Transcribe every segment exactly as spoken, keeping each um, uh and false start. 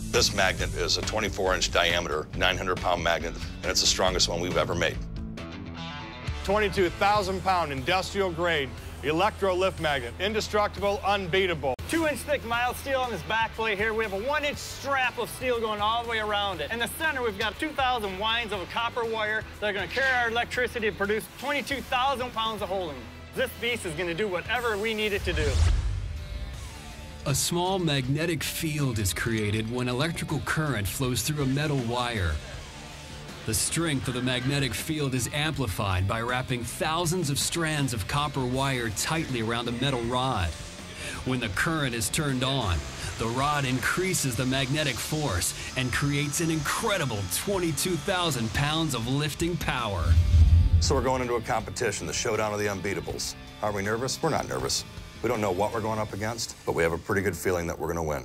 This magnet is a twenty-four inch diameter, nine hundred pound magnet, and it's the strongest one we've ever made. twenty-two thousand pound industrial grade Electro lift magnet, indestructible, unbeatable. Two inch thick mild steel on this back plate here. We have a one inch strap of steel going all the way around it. In the center, we've got two thousand winds of a copper wire that are gonna carry our electricity to produce twenty-two thousand pounds of holding. This beast is gonna do whatever we need it to do. A small magnetic field is created when electrical current flows through a metal wire. The strength of the magnetic field is amplified by wrapping thousands of strands of copper wire tightly around a metal rod. When the current is turned on, the rod increases the magnetic force and creates an incredible twenty-two thousand pounds of lifting power. So we're going into a competition, the Showdown of the Unbeatables. Are we nervous? We're not nervous. We don't know what we're going up against, but we have a pretty good feeling that we're going to win.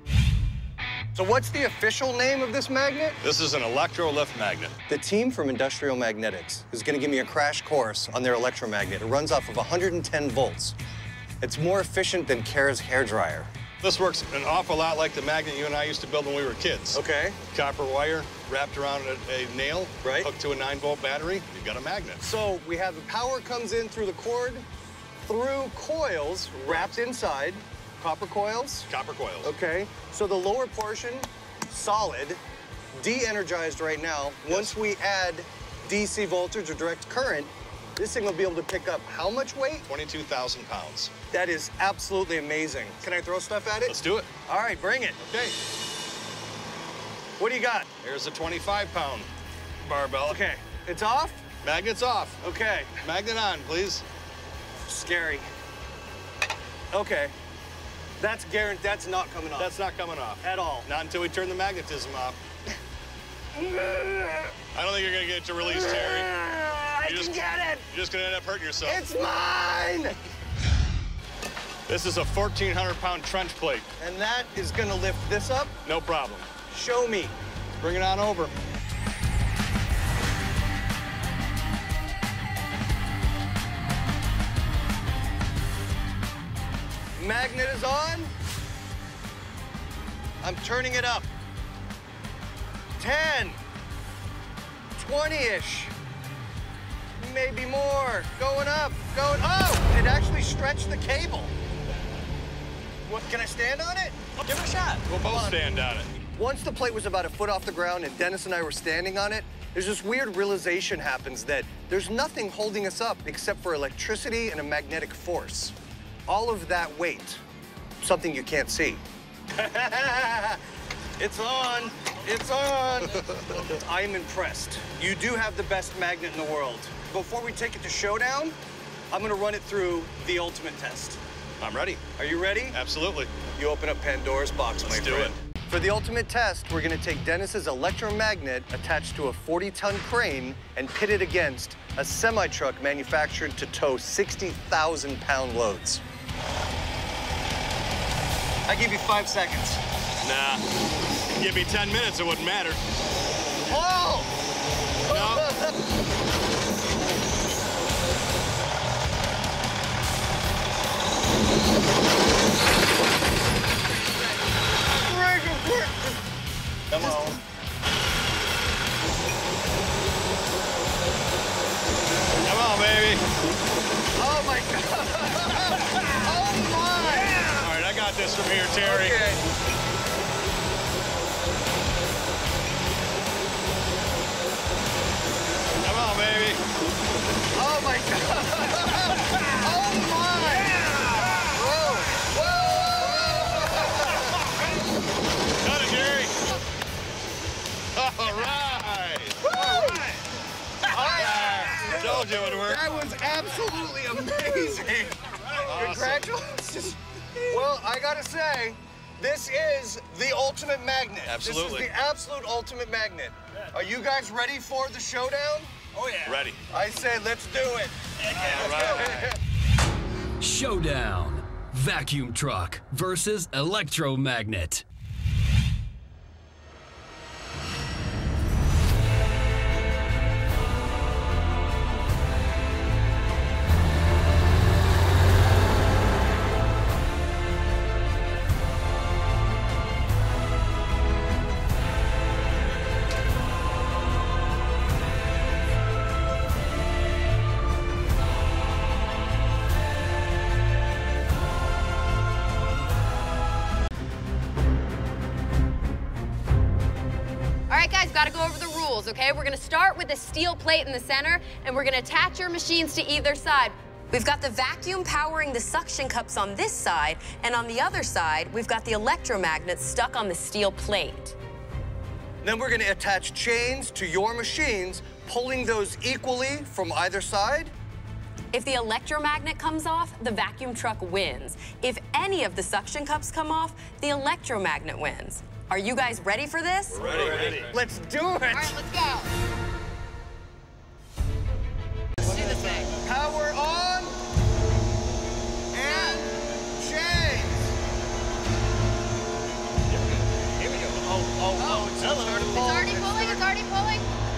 So what's the official name of this magnet? This is an Electro lift magnet. The team from Industrial Magnetics is going to give me a crash course on their electromagnet. It runs off of one hundred ten volts. It's more efficient than Kara's hairdryer. This works an awful lot like the magnet you and I used to build when we were kids. Okay. Copper wire wrapped around a, a nail, right, hooked to a nine volt battery, you've got a magnet. So we have the power comes in through the cord, through coils wrapped inside. Copper coils? Copper coils. Okay. So the lower portion, solid, de-energized right now. Yes. Once we add D C voltage or direct current, this thing will be able to pick up how much weight? twenty-two thousand pounds. That is absolutely amazing. Can I throw stuff at it? Let's do it. All right, bring it. Okay. What do you got? Here's a twenty-five pound barbell. Okay. It's off? Magnet's off. Okay. Magnet on, please. Scary. Okay. That's guaranteed. That's not coming off. That's not coming off. At all. Not until we turn the magnetism off. I don't think you're going to get it to release, Terry. I you're can just, get it. You're just going to end up hurting yourself. It's mine. This is a fourteen hundred pound trench plate. And that is going to lift this up? No problem. Show me. Bring it on over. Magnet is on. I'm turning it up. ten, twenty-ish, maybe more. Going up, going, oh, it actually stretched the cable. What, can I stand on it? Give it a shot. We'll both stand on it. Once the plate was about a foot off the ground and Dennis and I were standing on it, there's this weird realization happens that there's nothing holding us up except for electricity and a magnetic force. All of that weight, something you can't see. It's on, it's on. I am impressed. You do have the best magnet in the world. Before we take it to Showdown, I'm gonna run it through the ultimate test. I'm ready. Are you ready? Absolutely. You open up Pandora's box, Let's my do friend. it. For the ultimate test, we're gonna take Dennis's electromagnet attached to a forty ton crane and pit it against a semi-truck manufactured to tow sixty thousand pound loads. I give you five seconds. Nah. Give me ten minutes, it wouldn't matter. Oh! No. Come on. Come on, baby. Oh, my God. Oh, my. Yeah. All right, I got this from here, Terry. Okay. Come on, baby. Oh, my God. Oh, my. Yeah. Whoa. Whoa. Got it, Jerry. All right. All right. I told you it would work. That was absolutely amazing. Awesome. Congratulations. Well, I gotta say, this is the ultimate magnet. Absolutely. This is the absolute ultimate magnet. Are you guys ready for the Showdown? Oh, yeah. Ready. I say let's do it. All right. Showdown. Vacuum truck versus electromagnet. we've got to go over the rules, okay? We're gonna start with a steel plate in the center, and we're gonna attach your machines to either side. We've got the vacuum powering the suction cups on this side, and on the other side, we've got the electromagnets stuck on the steel plate. Then we're gonna attach chains to your machines, pulling those equally from either side. If the electromagnet comes off, the vacuum truck wins. If any of the suction cups come off, the electromagnet wins. Are you guys ready for this? We're ready, ready. Let's do it. All right, let's go. Let's do this thing. Power on and chains. Here we go. Oh, oh, oh, it's Hello. started It's already pulling, it's already pulling.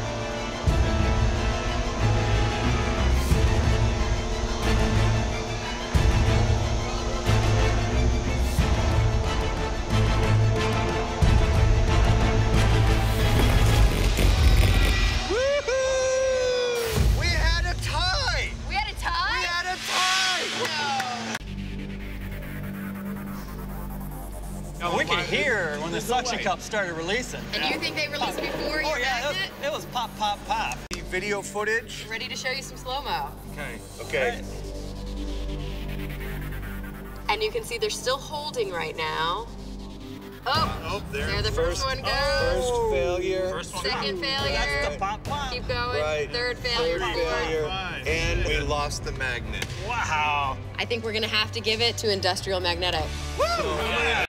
We had a tie. We had a tie? We had a tie. No. Oh, we could hear when the suction cup started releasing. And you think they released before you Oh, yeah, it was, magnet? it was pop, pop, pop. The video footage. Ready to show you some slow-mo. Okay. Okay. And you can see they're still holding right now. Oh, Oh, there. there the first, one goes. First failure. First one. Second failure. That's the pop, pop. Keep going. Right. Third failure. Third Fourth. failure. Five. And we lost the magnet. Wow. I think we're gonna have to give it to Industrial Magnetic. Yeah.